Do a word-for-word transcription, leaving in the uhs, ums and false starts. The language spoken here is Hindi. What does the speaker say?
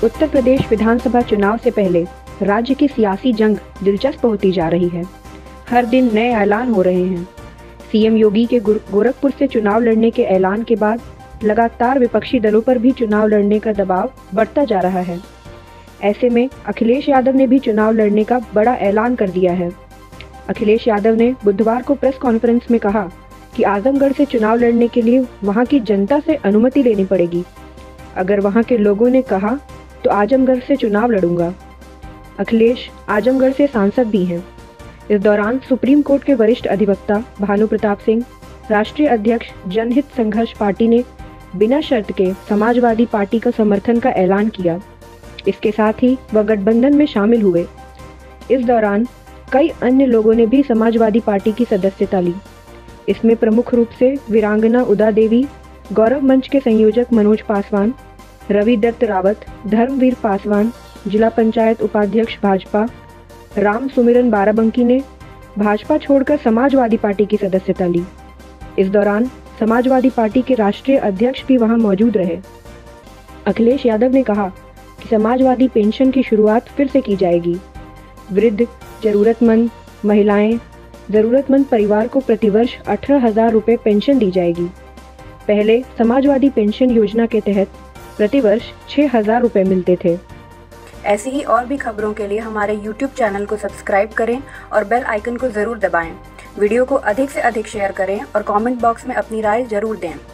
उत्तर प्रदेश विधानसभा चुनाव से पहले राज्य की सियासी जंग दिलचस्प होती जा रही है। हर दिन नए ऐलान हो रहे हैं। सीएम योगी के गोरखपुर से चुनाव लड़ने के ऐलान के बाद लगातार विपक्षी दलों पर भी चुनाव लड़ने का दबाव बढ़ता जा रहा है। ऐसे में अखिलेश यादव ने भी चुनाव लड़ने का बड़ा ऐलान कर दिया है। अखिलेश यादव ने बुधवार को प्रेस कॉन्फ्रेंस में कहा कि आजमगढ़ से चुनाव लड़ने के लिए वहां की जनता से अनुमति लेनी पड़ेगी। अगर वहां के लोगों ने कहा तो आजमगढ़ से चुनाव लड़ूंगा। अखिलेश आजमगढ़ से सांसद भी हैं। इस दौरान सुप्रीम कोर्ट के वरिष्ठ अधिवक्ता भानु प्रताप सिंह, राष्ट्रीय अध्यक्ष जनहित संघर्ष पार्टी ने बिना शर्त के समाजवादी पार्टी का समर्थन का ऐलान किया। इसके साथ ही वह गठबंधन में शामिल हुए। इस दौरान कई अन्य लोगों ने भी समाजवादी पार्टी की सदस्यता ली। इसमें प्रमुख रूप से वीरांगना उदा देवी, गौरव मंच के संयोजक मनोज पासवान, रवि दत्त रावत, धर्मवीर पासवान, जिला पंचायत उपाध्यक्ष भाजपा राम सुमिरन बाराबंकी ने भाजपा छोड़कर समाजवादी पार्टी की सदस्यता ली। इस दौरान समाजवादी पार्टी के राष्ट्रीय अध्यक्ष भी वहां मौजूद रहे। अखिलेश यादव ने कहा कि समाजवादी पेंशन की शुरुआत फिर से की जाएगी। वृद्ध, जरूरतमंद महिलाएं, जरूरतमंद परिवार को प्रतिवर्ष अठारह हजार रुपये पेंशन दी जाएगी। पहले समाजवादी पेंशन योजना के तहत प्रतिवर्ष छह हजार रुपये मिलते थे। ऐसी ही और भी खबरों के लिए हमारे यूट्यूब चैनल को सब्सक्राइब करें और बेल आइकन को ज़रूर दबाएं। वीडियो को अधिक से अधिक शेयर करें और कमेंट बॉक्स में अपनी राय ज़रूर दें।